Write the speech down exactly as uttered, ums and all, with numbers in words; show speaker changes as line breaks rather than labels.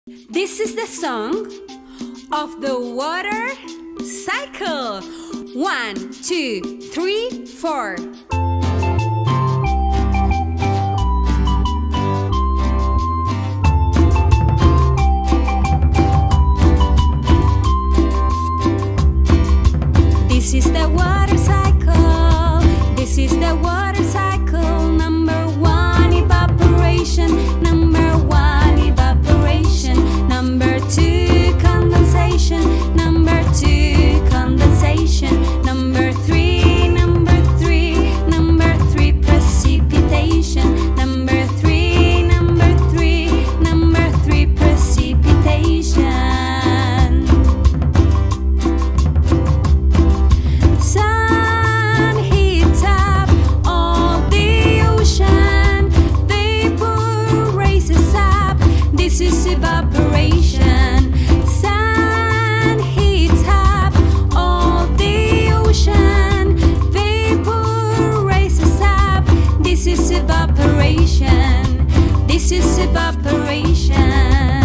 This is the song of the water cycle. One, two, three, four. This is the water cycle. This is the water cycle. Number one, evaporation. Number one, evaporation. Number two, condensation. Number two, condensation. Number three, number three, number three, precipitation. Number three, number three, number three, precipitation. Sun heats up all the ocean. Vapor raises up. This is evaporation. Sun heats up all the ocean. Vapor raises up. This is evaporation. This is evaporation.